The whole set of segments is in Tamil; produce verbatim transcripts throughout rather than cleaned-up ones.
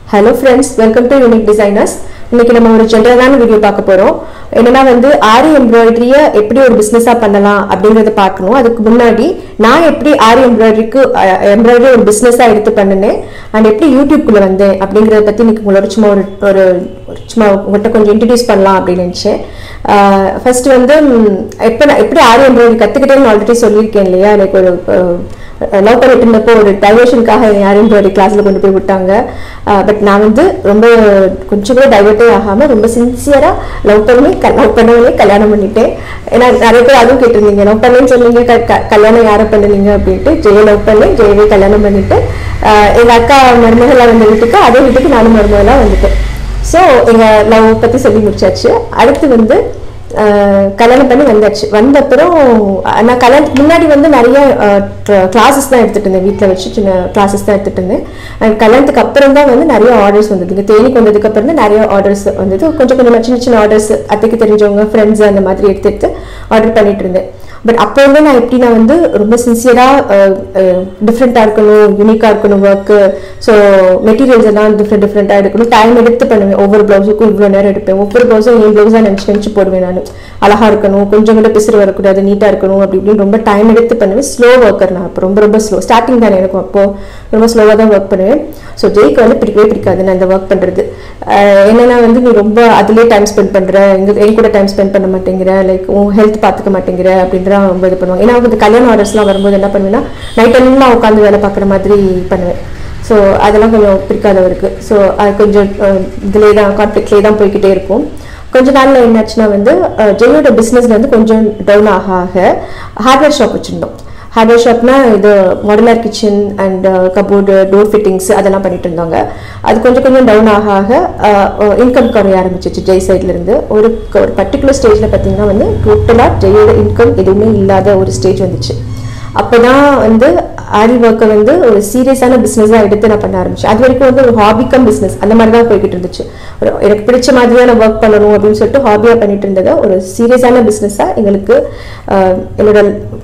Hello friends, welcome to Unique Designers. இன்னைக்கு நம்ம ஒரு ஜெனரலான வீடியோ பார்க்க போறோம். என்னன்னா வந்து ஆரி எம்ப்ராய்டரியை எப்படி ஒரு பிசினஸா பண்ணலாம் அப்படிங்கறத பார்க்கணும். அதுக்கு முன்னாடி நான் எப்படி ஆரி எம்ப்ராய்டரிக்கு எம்ப்ராய்டரி ஒரு பிசினஸா எடுத்து பண்ணினேன் அண்ட் எப்படி யூடியூப்குள்ள வந்தேன் அப்படிங்கறத பத்தி இன்னைக்கு உங்களோட சும்மா ஒரு ஒரு சும்மா உங்கள்கிட்ட கொஞ்சம் இன்ட்ரடியூஸ் பண்ணலாம் அப்படின்னு நினைச்சேன். ஃபர்ஸ்ட் வந்து எப்ப எப்படி ஆரி எம்ப்ராய்டரி கத்துக்கிட்டேன்னு ஆல்ரெடி சொல்லியிருக்கேன் இல்லையா. லைக் ஒரு லவ் பண்ணிட்டு இருந்தப்போ ஒரு டைவர்ஷனுக்காக ஆரி எம்ப்ராய்டரி கிளாஸ்ல கொண்டு போய் விட்டாங்க. பட் நான் வந்து ரொம்ப கொஞ்சம் கூட டைவர்ட்டே ஆகாம ரொம்ப சின்சியரா லவ் பண்ணி லவ் பண்ணவனே கல்யாணம் பண்ணிட்டேன். ஏன்னா நிறைய பேர் அதுவும் கேட்டிருந்தீங்க, லவ் பண்ணேன்னு சொன்னீங்க, கல்யாணம் யாரை பண்ணுனீங்க அப்படின்ட்டு. ஜெய லவ் பண்ணி ஜெயவே கல்யாணம் பண்ணிட்டு எங்க அக்கா மருமகளா வந்த வீட்டுக்கு அதே வீட்டுக்கு நானும் மருமகளா வந்துட்டேன். ஸோ எங்க லவ் பத்தி சொல்லி முடிச்சாச்சு. அடுத்து வந்து கல்யாணம் பண்ணி வந்தாச்சு. வந்த அப்புறம் நான் கல்யாணத்துக்கு முன்னாடி வந்து நிறைய கிளாஸஸ் தான் எடுத்துட்டு இருந்தேன். வீட்டில் வச்சு சின்ன கிளாஸஸ் தான் எடுத்துட்டு இருந்தேன். அண்ட் கல்யாணத்துக்கு அப்புறம் தான் வந்து நிறைய ஆர்டர்ஸ் வந்தது. இங்கே தேனிக்கு வந்ததுக்கு அப்புறம் தான் நிறைய ஆர்டர்ஸ் வந்தது. கொஞ்சம் கொஞ்சம் சின்ன சின்ன ஆர்டர்ஸ் அத்தைக்கு தெரிஞ்சவங்க ஃப்ரெண்ட்ஸ் அந்த மாதிரி எடுத்து எடுத்து ஆர்டர் பண்ணிட்டு இருந்தேன். பட் அப்போ வந்து நான் எப்படின்னா வந்து ரொம்ப சின்சியராக டிஃப்ரெண்ட்டாக இருக்கணும், யூனிக்காக இருக்கணும் ஒர்க்கு. ஸோ மெட்டீரியல்ஸ் எல்லாம் டிஃப்ரெண்ட் டிஃப்ரெண்ட்டாக எடுக்கணும். டைம் எடுத்து பண்ணுவேன். ஒவ்வொரு ப்ளவுஸுக்கும் இவ்வளோ நேரம் எடுப்பேன். ஒவ்வொரு ப்ளவுஸும் என் ப்ளவுஸாக நினச்சி நினச்சி போடுவேன். நான் அழகாக இருக்கணும், கொஞ்சம் கூட பிசுறு வரக்கூடாது, நீட்டாக இருக்கணும் அப்படி இப்படின்னு ரொம்ப டைம் எடுத்து பண்ணுவேன். ஸ்லோ ஒர்க்கர் நான் அப்போ ரொம்ப ரொம்ப ஸ்லோ. ஸ்டார்டிங் தானே எனக்கும் அப்போது ரொம்ப ஸ்லோவாக தான் ஒர்க் பண்ணுவேன். ஸோ ஜெய்க்கு வந்து பிடிக்கவே பிடிக்காது நான் இந்த ஒர்க் பண்ணுறது. என்னென்னா வந்து நீ ரொம்ப அதுலேயே டைம் ஸ்பெண்ட் பண்ணுற, எங்கள் என் கூட டைம் ஸ்பெண்ட் பண்ண மாட்டேங்கிற, லைக் உன் ஹெல்த் பார்த்துக்க மாட்டேங்கிற அப்படின்ற ரொம்ப இது பண்ணுவாங்க. ஏன்னா வந்து கல்யாண ஆர்டர்ஸ்லாம் வரும்போது என்ன பண்ணுவேன்னா நைட் எல்லாம் உட்காந்து வேலை பார்க்குற மாதிரி பண்ணுவேன். ஸோ அதெல்லாம் கொஞ்சம் பிடிக்காதவருக்கு. ஸோ அது கொஞ்சம் இதிலே தான் கான்ஃப்ளிக்ட்லேயே தான் போய்கிட்டே இருக்கும். கொஞ்ச நாளில் என்னாச்சுன்னா வந்து ஜெயோட பிஸ்னஸ்ல வந்து கொஞ்சம் டவுன் ஆக ஆக ஹார்ட்வேர் ஷாப் வச்சுருந்தோம். ஹார்ட்வேர் ஷாப்னா இது modular kitchen and cupboard door fittings அதெல்லாம் பண்ணிட்டு இருந்தாங்க. அது கொஞ்சம் கொஞ்சம் டவுன் ஆக ஆக இன்கம் குறைய ஆரம்பிச்சிச்சு ஜெய் சைட்லேருந்து. ஒரு ஒரு பர்டிகுலர் ஸ்டேஜில் பார்த்தீங்கன்னா வந்து டோட்டலாக ஜெயோட இன்கம் எதுவுமே இல்லாத ஒரு ஸ்டேஜ் வந்துச்சு. அப்போ தான் வந்து ஆரி ஒர்க்கை வந்து ஒரு சீரியஸான பிஸ்னஸாக எடுத்து நான் பண்ண ஆரம்பிச்சேன். அது வரைக்கும் வந்து ஒரு ஹாபிக்கம் பிஸ்னஸ் அந்த மாதிரி தான் போய்கிட்டு இருந்துச்சு. ஒரு எனக்கு பிடிச்ச மாதிரியான ஒர்க் பண்ணணும் அப்படின்னு சொல்லிட்டு ஹாபியாக பண்ணிட்டு இருந்ததை ஒரு சீரியஸான பிஸ்னஸாக எங்களுக்கு என்னோட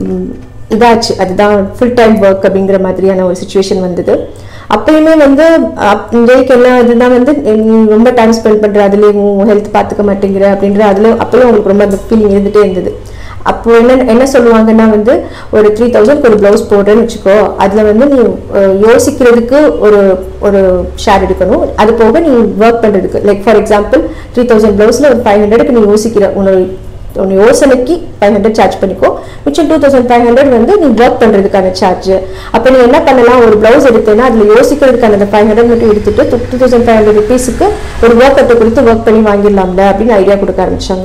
இதாச்சு. அதுதான் ஃபுல் டைம் ஒர்க் அப்படிங்கிற மாதிரியான ஒரு சுச்சுவேஷன் வந்தது. அப்பயுமே வந்து ஜெய்க்கு என்ன இதுதான் வந்து ரொம்ப டைம் ஸ்பெண்ட் பண்ணுற, அதுலேயும் ஹெல்த் பார்த்துக்க மாட்டேங்கிற அப்படின்ற அதுலேயும் அப்பயும் அவங்களுக்கு ரொம்ப அந்த ஃபீலிங் இருந்துகிட்டே இருந்தது. அப்போ என்ன என்ன சொல்லுவாங்கன்னா வந்து ஒரு த்ரீ தௌசண்ட்க்கு ஒரு ப்ளவுஸ் போடுறேன்னு வச்சுக்கோ, அதில் வந்து நீ யோசிக்கிறதுக்கு ஒரு ஒரு ஷேர் எடுக்கணும். அது போக நீ ஒர்க் பண்ணுறதுக்கு like for example three thousand ப்ளவுஸில் ஒரு ஃபைவ் ஹண்ட்ரடுக்கு நீ யோசிக்கிற உன்னோட உன் யோசனைக்கு ஃபைவ் ஹண்ட்ரட் சார்ஜ் பண்ணிக்கோ, மிச்சம் டூ தௌசண்ட் ஃபைவ் ஹண்ட்ரட் வந்து நீ ஒர்க் பண்ணுறதுக்கான சார்ஜ். அப்போ நீ என்ன பண்ணலாம், ஒரு ப்ளவுஸ் எடுத்தேன்னா அதில் யோசிக்கிறதுக்கான அந்த ஃபைவ் ஹண்ட்ரட் மட்டும் எடுத்துட்டு டூ தௌசண்ட் ஃபைவ் ஹண்ட்ரட் ருபீஸுக்கு ஒரு ஒர்க் அட்டை கொடுத்து ஒர்க் பண்ணி வாங்கிடலாம்ல அப்படின்னு ஐடியா கொடுக்க ஆரம்பிச்சாங்க.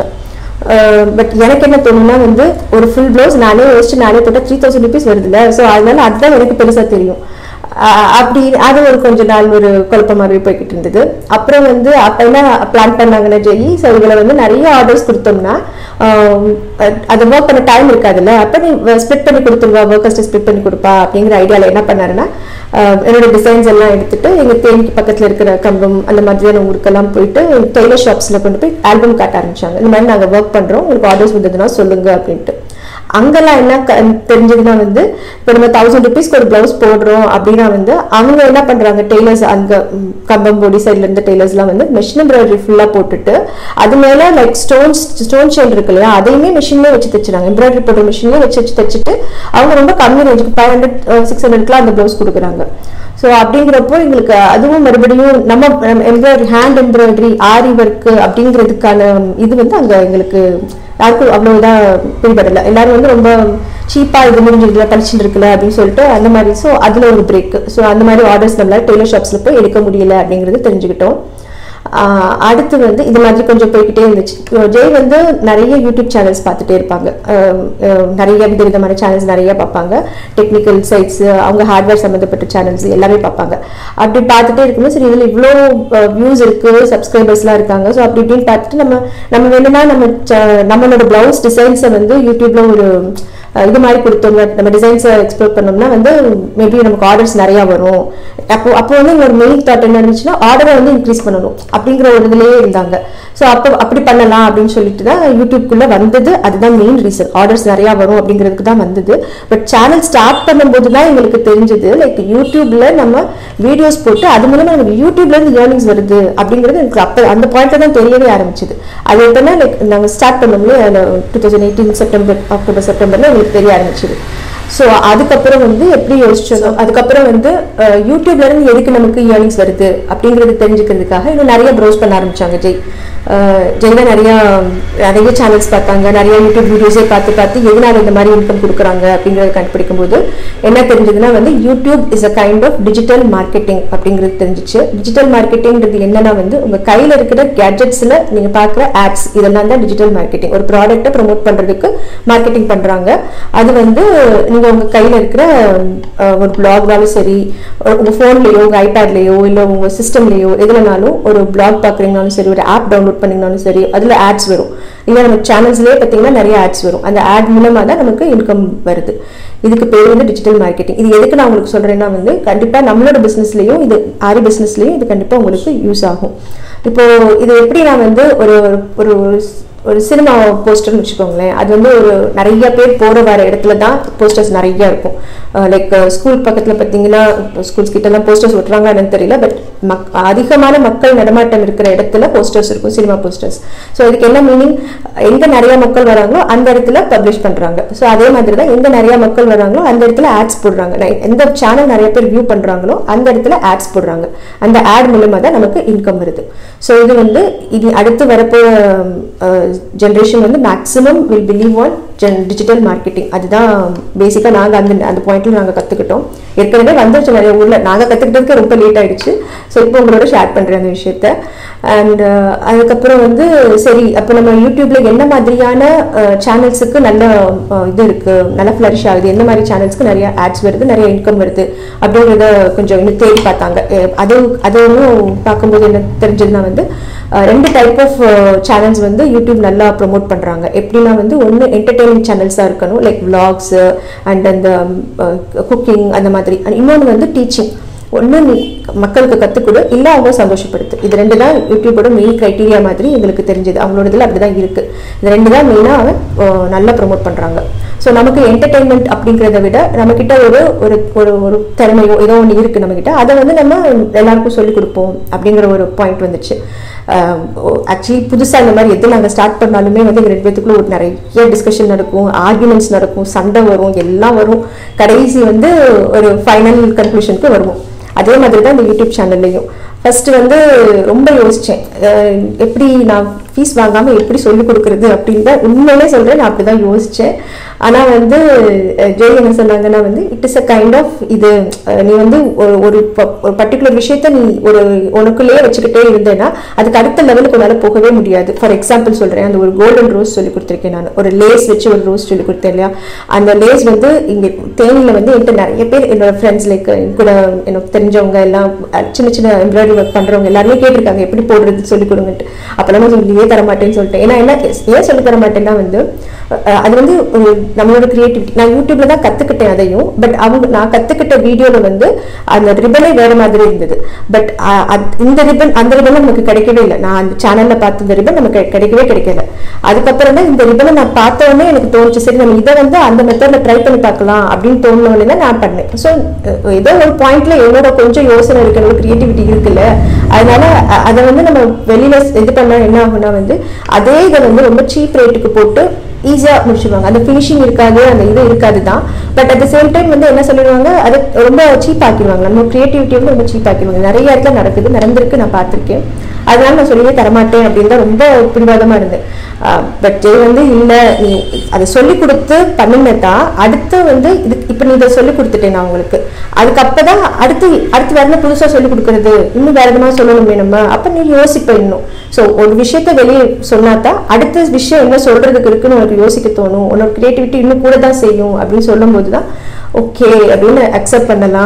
பட் எனக்கு என்ன தோணுன்னா வந்து ஒரு ஃபுல் ப்ளவுஸ் நானே யோசிச்சு நானே போட்டால் த்ரீ தௌசண்ட் ருபீஸ் வருதுல்ல. ஸோ அதனால அதுதான் எனக்கு பெருசாக தெரியும். அப்படி அது ஒரு கொஞ்ச நாள் ஒரு குழப்பமாகவே போய்கிட்டு இருந்தது. அப்புறம் வந்து அப்போ என்ன பிளான் பண்ணாங்கன்னா ஜெய், ஸோ இதில் வந்து நிறைய ஆர்டர்ஸ் கொடுத்தோம்னா அது ஒர்க் பண்ண டைம் இருக்காதுல்ல, அப்போ நீ ஸ்பிளிட் பண்ணி கொடுத்துருவா, ஒர்க்கர்ஸ்ட்டை ஸ்பிளிட் பண்ணி கொடுப்பா அப்படிங்கிற ஐடியாவில் என்ன பண்ணாருன்னா என்னோட டிசைன்ஸ் எல்லாம் எடுத்துட்டு எங்கள் தேனிக்கு பக்கத்தில் இருக்கிற கம்பம் அந்த மாதிரியான ஊருக்கெல்லாம் போயிட்டு டெய்லர் ஷாப்ஸில் கொண்டு போய் ஆல்பம் காட்ட ஆரம்பிச்சாங்க. இந்த மாதிரி நாங்கள் ஒர்க் பண்ணுறோம், உங்களுக்கு ஆர்டர்ஸ் வந்ததுன்னா சொல்லுங்க அப்படின்ட்டு. அங்கெல்லாம் என்ன தெரிஞ்சதுன்னா வந்து இப்போ நம்ம தௌசண்ட் ருபீஸ்க்கு ஒரு பிளவுஸ் போடுறோம் அப்படின்னா வந்து அவங்க என்ன பண்றாங்க, டெய்லர்ஸ் அங்கே கம்பம்போடி சைட்ல இருந்த டெய்லர்ஸ்லாம் வந்து மெஷின் எம்ப்ராய்டரி ஃபுல்லாக போட்டுட்டு அது மேலே லைக் ஸ்டோன்ஸ் ஸ்டோன் செயின் இருக்கு இல்லையா, அதையுமே மிஷின்லேயே வச்சு தைச்சிடாங்க. எம்ப்ராய்டரி போடுற மிஷின்லேயே வச்சு வச்சு தைச்சிட்டு அவங்க ரொம்ப கம்மி ரேஞ்சுக்கு ஃபைவ் ஹண்ட்ரட் சிக்ஸ் ஹண்ட்ரட்க்குலாம் அந்த பிளவுஸ் கொடுக்குறாங்க. ஸோ அப்படிங்கிறப்போ எங்களுக்கு அதுவும் மறுபடியும் நம்ம எம்ப்ராய்டரி ஹேண்ட் எம்ப்ராய்டரி ஆரி ஒர்க்கு அப்படிங்கிறதுக்கான இது வந்து அங்கே எங்களுக்கு யாருக்கும் அவ்வளோதான் பிடிபடலை. எல்லாரும் வந்து ரொம்ப சீப்பாக இது முடிஞ்சிருக்கல படிச்சுட்டு இருக்குல்ல அப்படின்னு சொல்லிட்டு அந்த மாதிரி. ஸோ அதில் ஒரு பிரேக். ஸோ அந்த மாதிரி ஆர்டர்ஸ் நம்மளால் டெய்லர் ஷாப்ஸில் போய் எடுக்க முடியல அப்படிங்கிறது தெரிஞ்சுக்கிட்டோம். அடுத்து வந்து இது மாதிரி கொஞ்சம் போய்கிட்டே இருந்துச்சு. ஜெய் வந்து நிறைய யூடியூப் சேனல்ஸ் பார்த்துட்டே இருப்பாங்க. நிறைய வித விதமான சேனல்ஸ் நிறைய பார்ப்பாங்க. டெக்னிக்கல் சைட்ஸ், அவங்க ஹார்ட்வேர் சம்மந்தப்பட்ட சேனல்ஸ் எல்லாமே பார்ப்பாங்க. அப்படி பார்த்துட்டே இருக்கும்போது சரி இதில் இவ்வளோ வியூஸ் இருக்குது, சப்ஸ்கிரைபர்ஸ்லாம் இருக்காங்க. ஸோ அப்படி இப்படின்னு பார்த்துட்டு நம்ம நம்ம வேணும்னா நம்ம நம்மளோட பிளவுஸ் டிசைன்ஸை வந்து யூடியூப்ல ஒரு இது மாதிரி கொடுத்தோம்னா நம்ம டிசைன்ஸை எக்ஸ்ப்ளோர் பண்ணோம்னா வந்து மேபி நமக்கு ஆர்டர்ஸ் நிறையா வரும். அப்போ அப்போ வந்து எங்களோட மெயின் தாட் என்ன இருந்துச்சுன்னா ஆர்டரை வந்து இன்க்ரீஸ் பண்ணணும் அப்படிங்கிற ஒரு இதுலேயே இருந்தாங்க. ஸோ அப்போ அப்படி பண்ணலாம் அப்படின்னு சொல்லிட்டு தான் யூடியூப்குள்ளே வந்தது. அதுதான் மெயின் ரீசன், ஆர்டர்ஸ் நிறையா வரும் அப்படிங்கிறதுக்கு தான் வந்தது. பட் சேனல் ஸ்டார்ட் பண்ணும்போது தான் எங்களுக்கு தெரிஞ்சது லைக் யூடியூப்ல நம்ம வீடியோஸ் போட்டு அது மூலமா நமக்கு யூடியூப்ல இருந்து ஏர்னிங்ஸ் வருது அப்படிங்கிறது எனக்கு அப்போ அந்த பாயிண்ட்ல தான் தெரியவே ஆரம்பிச்சது. அது எப்படின்னா லைக் நாங்கள் ஸ்டார்ட் பண்ணோம்ல two thousand eighteen September October செப்டம்பர்ல எங்களுக்கு தெரிய ஆரம்பிச்சது. ஸோ அதுக்கப்புறம் வந்து எப்படி யோசிச்சோம், அதுக்கப்புறம் வந்து யூடியூப்ல இருந்து எதுக்கு நமக்கு ஏர்னிங்ஸ் வருது அப்படிங்கிறது தெரிஞ்சுக்கிறதுக்காக இன்னும் நிறைய ப்ரௌஸ் பண்ண ஆரம்பிச்சாங்க. ஜெய் ஜெயில நிறைய நிறைய சேனல்ஸ் பார்த்தாங்க, நிறைய யூடியூப் வீடியோஸே பார்த்து பார்த்து எதனால இந்த மாதிரி இன்கம் கொடுக்குறாங்க அப்படிங்கிறத கண்டுபிடிக்கும் போது என்ன தெரிஞ்சதுன்னா வந்து YouTube is a kind of digital marketing அப்படிங்கிறது தெரிஞ்சிச்சு. டிஜிட்டல் மார்க்கெட்டிங்கிறது என்னன்னா வந்து உங்க கையில் இருக்கிற கேட்ஜெட்ஸ்ல நீங்க பார்க்குற ஆட்ஸ் இதெல்லாம் தான் டிஜிட்டல் மார்க்கெட்டிங். ஒரு ப்ராடக்ட்டை ப்ரொமோட் பண்றதுக்கு மார்க்கெட்டிங் பண்றாங்க. அது வந்து நீங்க உங்க கையில இருக்கிற ஒரு பிளாக்னாலும் சரி, உங்க போன்லயோ உங்க ஐபேட்லயோ இல்லை உங்க சிஸ்டம்லயோ எதுலனாலும் ஒரு பிளாக் பாக்குறீங்கனாலும் சரி, ஒரு ஆப் டவுன்லோட் பண்ணீங்கனாலும் சரி, அதுல ஆட்ஸ் வரும். இல்லை நம்ம சேனல்ஸ்லேயே பார்த்தீங்கன்னா நிறைய ஆட்ஸ் வரும். அந்த ஆட் மூலமா தான் நமக்கு இன்கம் வருது. இதுக்கு பேர் வந்து டிஜிட்டல் மார்க்கெட்டிங். இது எதுக்கு நான் உங்களுக்கு சொல்றேன்னா வந்து கண்டிப்பா நம்மளோட பிசினஸ்லயும் இது ஆரி பிசினஸ்லயும் இது கண்டிப்பா உங்களுக்கு யூஸ் ஆகும். இப்போ இது எப்படி நான் வந்து ஒரு ஒரு ஒரு சினிமா போஸ்டர்னு வச்சுக்கோங்களேன், அது வந்து ஒரு நிறைய பேர் போகிற வர இடத்துல தான் போஸ்டர்ஸ் நிறைய இருக்கும். லைக் ஸ்கூல் பக்கத்தில் பார்த்தீங்கன்னா ஸ்கூல்ஸ் கிட்டலாம் போஸ்டர்ஸ் ஒட்டுறாங்க என்னன்னு தெரியல, பட் மக் அதிகமான மக்கள் நடமாட்டம் இருக்கிற இடத்துல போஸ்டர்ஸ் இருக்கும், சினிமா போஸ்டர்ஸ். ஸோ இதுக்கு என்ன மீனிங், எங்கே நிறைய மக்கள் வராங்களோ அந்த இடத்துல பப்ளிஷ் பண்ணுறாங்க. ஸோ அதே மாதிரி தான் எங்கே நிறைய மக்கள் வராங்களோ அந்த இடத்துல ஆட்ஸ் போடுறாங்க. எந்த சேனல் நிறைய பேர் வியூ பண்ணுறாங்களோ அந்த இடத்துல ஆட்ஸ் போடுறாங்க. அந்த ஆட் மூலமாக தான் நமக்கு இன்கம் வருது. ஸோ இது வந்து இது அடுத்து வரப்போ ஜென்ரேஷன் வந்து maximum will believe on digital marketing. அதுதான் பேசிக்காக நாங்கள் அந்த அந்த பாயிண்ட்ல நாங்கள் கற்றுக்கிட்டோம். ஏற்கனவே வந்துருச்சு நிறைய ஊரில், நாங்கள் கற்றுக்கிட்டதுக்கு ரொம்ப லேட் ஆகிடுச்சு. ஸோ இப்போ உங்களோட ஷேர் பண்ணுறேன் அந்த விஷயத்த. அண்ட் அதுக்கப்புறம் வந்து சரி அப்போ நம்ம யூடியூப்ல என்ன மாதிரியான சேனல்ஸுக்கு நல்ல இது இருக்குது, நல்ல ஃப்ளரிஷ் ஆகுது, எந்த மாதிரி சேனல்ஸ்க்கு நிறைய ஆட்ஸ் வருது, நிறைய இன்கம் வருது அப்படிங்கிறத கொஞ்சம் இன்னும் தேடி பார்த்தாங்க. அது அதுவும் பார்க்கும்போது என்ன தெரிஞ்சதுன்னா வந்து ரெண்டு டைப் ஆஃப் சேனல்ஸ் வந்து யூடியூப் நல்லா ப்ரொமோட் பண்ணுறாங்க. எப்படின்னா வந்து ஒன்று என்டர்டெயின்மெண்ட் சேனல்ஸாக இருக்கணும், லைக் விளாக்ஸ் அண்ட் அந்த குக்கிங் அந்த மாதிரி. இன்னொன்று வந்து டீச்சிங். ஒன்று நீ மக்களுக்கு கற்றுக் கொடு, இல்லை அவங்க சந்தோஷப்படுத்து. இது ரெண்டு தான் யூடியூபோட மெயின் க்ரைட்டீரியா மாதிரி எங்களுக்கு தெரிஞ்சது. அவங்களோட இதில் அப்படி தான் இருக்குது. இது ரெண்டு தான் மெயினாக நல்லா ப்ரொமோட் பண்ணுறாங்க. ஸோ நமக்கு என்டர்டெயின்மெண்ட் அப்படிங்கிறத விட நம்மக்கிட்ட ஒரு ஒரு ஒரு திறமையோ ஏதோ ஒன்று இருக்குது நம்மக்கிட்ட, அதை வந்து நம்ம எல்லாருக்கும் சொல்லிக் கொடுப்போம் அப்படிங்கிற ஒரு பாயிண்ட் வந்துச்சு. ஆக்சுவலி புதுசாக இந்த மாதிரி எது நாங்கள் ஸ்டார்ட் பண்ணாலுமே வந்து எங்கள் ரெண்டு பேத்துக்குள்ள ஒரு நிறைய டிஸ்கஷன் நடக்கும், ஆர்குமெண்ட்ஸ் நடக்கும், சண்டை வரும், எல்லாம் வரும். கடைசி வந்து ஒரு ஃபைனல் கன்க்ளூஷனுக்கு வருவோம். அதே மாதிரி தான் இந்த யூடியூப் சேனல்லையும் ஃபர்ஸ்ட் வந்து ரொம்ப யோசித்தேன், எப்படி நான் ஃபீஸ் வாங்காமல் எப்படி சொல்லிக் கொடுக்குறது அப்படின்னு தான் உண்மையிலே சொல்கிறேன். நான் அப்படி தான் யோசித்தேன். ஆனால் வந்து ஜெய் என்ன சொன்னாங்கன்னா வந்து it is a kind of இது நீ வந்து ஒரு ஒரு பர்டிகுலர் விஷயத்த நீ ஒரு உனக்குள்ளேயே வச்சுக்கிட்டே இருந்தேன்னா அதுக்கு அடுத்த லெவலுக்கு உன்னால் போகவே முடியாது. ஃபார் எக்ஸாம்பிள் சொல்கிறேன், அந்த ஒரு கோல்டன் ரோஸ் சொல்லி கொடுத்துருக்கேன் நான், ஒரு லேஸ் வச்சு ஒரு ரோஸ் சொல்லி கொடுத்தேன் இல்லையா. அந்த லேஸ் வந்து இங்கே தேனியில் வந்து என்கிட்ட நிறைய பேர் என்னோட ஃப்ரெண்ட்ஸ் லைக் கூட எனக்கு தெரிஞ்சவங்க எல்லாம் சின்ன சின்ன எம்ப்ராய்டரி ஒர்க் பண்ணுறவங்க எல்லாருமே கேட்டிருக்காங்க எப்படி போடுறது சொல்லிக் கொடுங்கன்ட்டு. அப்போல்லாம் நான் சொல்லியே தரமாட்டேன்னு சொல்லிட்டேன். ஏன்னா என்ன ஏன் சொல்லி தர மாட்டேன்னா வந்து அது வந்து நம்மளோட கிரியேட்டிவிட்டி. நான் யூடியூப்ல தான் கத்துக்கிட்டேன் அதையும். பட் அவங்க நான் கத்துக்கிட்ட வீடியோல வந்து அந்த ரிபனே வேற மாதிரி இருந்தது. பட் இந்த ரிபன் அந்த ரிபன் நமக்கு கிடைக்கவே இல்லை. நான் அந்த சேனல்ல பார்த்த இந்த ரிபன் நமக்கு கிடைக்கவே கிடைக்கல. அதுக்கப்புறம் தான் இந்த ரிபனை நான் பார்த்த உடனே எனக்கு தோணுச்சு, சரி நம்ம இதை வந்து அந்த மெத்தட்ல ட்ரை பண்ணி பார்க்கலாம் அப்படின்னு தோணுனோடனே தான் நான் பண்ணேன். ஸோ ஏதோ ஒரு பாயிண்ட்ல என்னோட கொஞ்சம் யோசனை இருக்கிற ஒரு கிரியேட்டிவிட்டி இருக்குல்ல, அதனால அதை வந்து நம்ம வெளியில இது பண்ணா என்ன ஆகும்னா வந்து அதே இதை வந்து ரொம்ப சீப் ரேட்டுக்கு போட்டு ஈஸியாக முடிச்சுடுவாங்க. அந்த ஃபினிஷிங் இருக்காது, அந்த இது இருக்காது தான். But at the same time வந்து என்ன சொல்லிடுவாங்க, அது ரொம்ப சீப் ஆக்கிடுவாங்க. நம்ம கிரியேட்டிவிட்டி வந்து ரொம்ப சீப் ஆக்கிடுவாங்க. நிறைய இடத்துல நடக்குது, நடந்திருக்கு, நான் பார்த்துருக்கேன். அதனால நான் சொல்லியே தரமாட்டேன் அப்படின்னு தான் ரொம்ப பிடிவாதமாக இருந்தேன். பட் ஜெய் வந்து இல்லை நீ அதை சொல்லி கொடுத்து பண்ணுங்க தான். அடுத்து வந்து இது இப்போ நீ இதை சொல்லி கொடுத்துட்டேன் நான் உங்களுக்கு, அதுக்கப்புறம் அடுத்து அடுத்து வேற புதுசாக சொல்லி கொடுக்கறது, இன்னும் வேற எதுனா சொல்லணுமே நம்ம, அப்போ நீ யோசிப்ப இன்னும். ஸோ ஒரு விஷயத்த வெளியே சொன்னாதான் அடுத்த விஷயம் என்ன சொல்றதுக்கு இருக்குன்னு உனக்கு யோசிக்க தோணும். உன்னோட கிரியேட்டிவிட்டி இன்னும் கூட தான் செய்யும் அப்படின்னு சொல்லும் போது தான் ஓகே அப்படின்னு அக்செப்ட் பண்ணலாம்.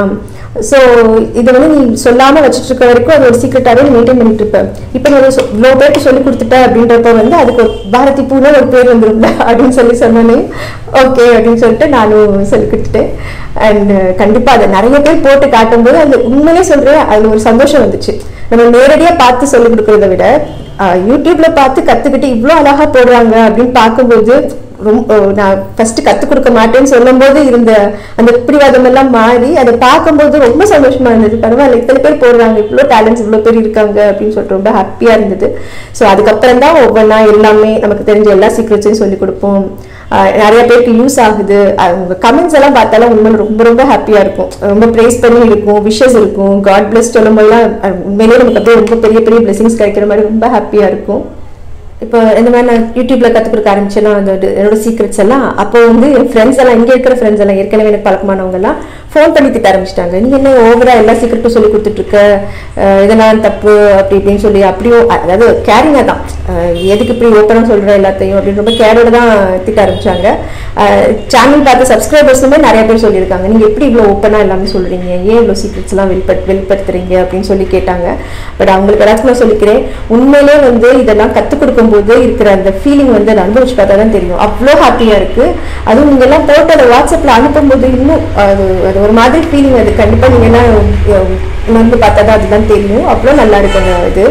ஸோ இதை வந்து நீ சொல்லாமல் வச்சுட்டு இருக்க வரைக்கும் அது ஒரு சீக்ரெட்டாகவே நீ மெயின்டைன் பண்ணிட்டு இருப்பேன். இப்போ நீ இவ்வளோ பேருக்கு சொல்லி கொடுத்துட்ட அப்படின்றப்ப வந்து அதுக்கு ஒரு பாரதி பூன்னு ஒரு பேர் வந்துரும்ல அப்படின்னு சொல்லி சொன்னோன்னே ஓகே அப்படின்னு சொல்லிட்டு நானும் சொல்லி கொடுத்துட்டேன். அண்ட் கண்டிப்பாக அதை நிறைய பேர் போட்டு காட்டும்போது அது உண்மையிலே சொல்கிறேன், அதில் ஒரு சந்தோஷம் வந்துச்சு. நம்ம நேரடியாக பார்த்து சொல்லிக் கொடுக்கறத விட யூடியூப்ல பார்த்து கற்றுக்கிட்டு இவ்வளோ அழகாக போடுறாங்க அப்படின்னு பார்க்கும்போது ரொம்ப நான் ஃபர்ஸ்ட் கற்றுக் கொடுக்க மாட்டேன்னு சொல்லும் போது இருந்த அந்த பிடிவாதம் எல்லாம் மாறி அதை பார்க்கும்போது ரொம்ப சந்தோஷமா இருந்தது. பரவாயில்ல, இத்தனை பேர் போடுறாங்க, இவ்வளோ டேலண்ட்ஸ் இவ்வளோ பேர் இருக்காங்க அப்படின்னு சொல்லிட்டு ரொம்ப ஹாப்பியாக இருந்தது. ஸோ அதுக்கப்புறம் தான் ஒவ்வொன்றா எல்லாமே நமக்கு தெரிஞ்ச எல்லா சீக்ரெட்ஸையும் சொல்லிக் கொடுப்போம். நிறைய பேருக்கு யூஸ் ஆகுது. அவங்க கமெண்ட்ஸ் எல்லாம் பார்த்தாலும் உண்மையில ரொம்ப ரொம்ப ஹாப்பியாக இருக்கும். ரொம்ப ப்ரைஸ் பண்ணி இருக்கும், விஷஸ் இருக்கும், காட் பிளஸ் சொல்லும் போதெல்லாம் உண்மையிலேயே நமக்கு அப்படியே ரொம்ப பெரிய பெரிய பிளெஸிங்ஸ் கிடைக்கிற மாதிரி ரொம்ப ஹாப்பியாக இருக்கும். இப்போ இந்த மாதிரி நான் யூடியூப்ல கற்றுக் கொடுக்க ஆரம்பிச்சேன்னா அந்த என்னோட சீக்ரெட்ஸ் எல்லாம் அப்போ வந்து என் ஃப்ரெண்ட்ஸ் எல்லாம் இங்கே இருக்கிற ஃப்ரெண்ட்ஸ் எல்லாம் ஏற்கனவே எனக்கு பழக்கமானவங்க எல்லாம் ஃபோன் பண்ணி திட்ட ஆரம்பிச்சிட்டாங்க. நீ என்ன ஓவரா எல்லா சீக்ரெட்டும் சொல்லி கொடுத்துட்டு இருக்க, இதெல்லாம் தப்பு அப்படி இப்படின்னு சொல்லி அப்படியும் அதாவது கேரிங்காக தான் எதுக்கு இப்படி ஓப்பனாக சொல்கிற எல்லாத்தையும் அப்படின்னு ரொம்ப கேரோட தான் திட்ட ஆரம்பிச்சாங்க. சேனல் பார்த்து சப்ஸ்கிரைபர்ஸுமே நிறைய பேர் சொல்லியிருக்காங்க, நீங்கள் எப்படி இவ்வளோ ஓப்பனாக எல்லாமே சொல்கிறீங்க, ஏன் இவ்வளோ சீக்ரெட்ஸ் எல்லாம் வெளிப்பட் வெளிப்படுத்துறீங்க அப்படின்னு சொல்லி கேட்டாங்க. பட் அவங்களுக்கு எல்லாத்துக்கும் நான் சொல்லிக்கிறேன், உண்மையிலே வந்து இதெல்லாம் கற்றுக் கொடுக்கும் போது இருக்கிற அந்த ஃபீலிங் வந்து அதை அனுபவிச்சு பார்த்தா தான் தெரியும். அவ்வளோ ஹாப்பியாக இருக்குது. அதுவும் நீங்கள் எல்லாம் போட்டு அதை வாட்ஸ்அப்பில் அனுப்பும்போது இன்னும் அது அது ஒரு மாதிரி ஃபீலிங். அது கண்டிப்பாக நீங்கள் எல்லாம் உணர்ந்து பார்த்தா தான் அதுதான் தெரியும். அவ்வளோ நல்லா இருக்குங்க இது.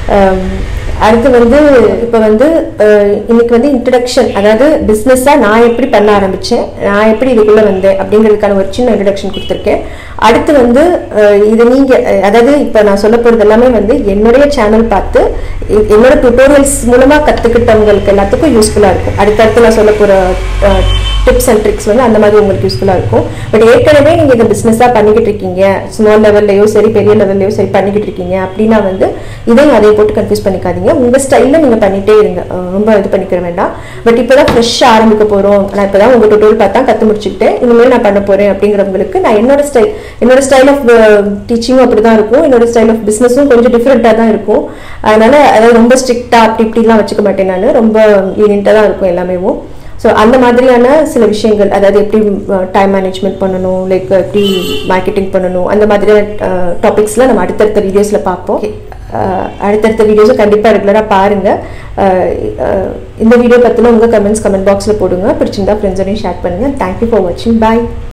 அடுத்து வந்து இப்போ வந்து இன்னைக்கு வந்து இன்ட்ரடக்ஷன், அதாவது பிஸ்னஸாக நான் எப்படி பண்ண ஆரம்பித்தேன், நான் எப்படி இதுக்குள்ளே வந்தேன் அப்படிங்கிறதுக்கான ஒரு சின்ன இன்ட்ரடக்ஷன் கொடுத்துருக்கேன். அடுத்து வந்து இது நீங்கள் அதாவது இப்போ நான் சொல்ல போகிறது எல்லாமே வந்து என்னுடைய சேனல் பார்த்து என்னோட டுட்டோரியல்ஸ் மூலமாக கற்றுக்கிட்டவங்களுக்கு எல்லாத்துக்கும் யூஸ்ஃபுல்லாக இருக்கும். அடுத்தடுத்து நான் சொல்ல போகிற டிப்ஸ் அண்ட் ட்ரிக்ஸ் வந்து அந்த மாதிரி உங்களுக்கு யூஸ்ஃபுல்லாக இருக்கும். பட் ஏற்கனவே நீங்கள் இதை பிஸ்னஸாக பண்ணிக்கிட்டு இருக்கீங்க, ஸ்மால் லெவல்லையோ சரி பெரிய லெவல்லையோ சரி பண்ணிக்கிட்டு இருக்கீங்க அப்படின்னா வந்து இதையும் அதையும் போட்டு கன்ஃபியூஸ் பண்ணிக்காதீங்க. உங்கள் ஸ்டைலில் நீங்கள் பண்ணிகிட்டே இருங்க, ரொம்ப இது பண்ணிக்கிற வேண்டாம். பட் இப்போ தான் ஃப்ரெஷ்ஷாக ஆரம்பிக்க போகிறோம், நான் இப்போ தான் உங்கள் டுட்டோரியல் பார்த்தா கற்று முடிச்சுக்கிட்டேன், இனிமேல் நான் பண்ண போகிறேன் அப்படிங்கிறவங்களுக்கு நான் என்னோட ஸ்டைல் என்னோட ஸ்டைல் ஆஃப் டீச்சிங்கும் அப்படி தான் இருக்கும், என்னோட ஸ்டைல் ஆஃப் பிஸ்னஸும் கொஞ்சம் டிஃப்ரெண்ட்டாக தான் இருக்கும். அதனால் அதாவது ரொம்ப ஸ்ட்ரிக்டாக அப்படி இப்படிலாம் வச்சுக்க மாட்டேன், நான் ரொம்ப லீனியண்ட்டாக தான் இருக்கும் எல்லாமே. ஸோ அந்த மாதிரியான சில விஷயங்கள், அதாவது எப்படி டைம் மேனேஜ்மெண்ட் பண்ணணும், லைக் எப்படி மார்க்கெட்டிங் பண்ணணும், அந்த மாதிரியான டாபிக்ஸ்லாம் நம்ம அடுத்தடுத்த வீடியோஸில் பார்ப்போம். அடுத்தடுத்த வீடியோஸை கண்டிப்பாக ரெகுலராக பாருங்கள். இந்த வீடியோ பற்றின உங்கள் கமெண்ட்ஸ் கமெண்ட் பாக்ஸில் போடுங்க. பிடிச்சிருந்தா ஃப்ரெண்ட்ஸோடையும் ஷேர் பண்ணுங்கள். தேங்க்யூ ஃபார் வாட்சிங். பாய்.